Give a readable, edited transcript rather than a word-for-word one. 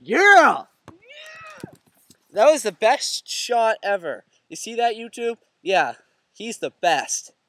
Yeah! That was the best shot ever. You see that, YouTube? Yeah, he's the best.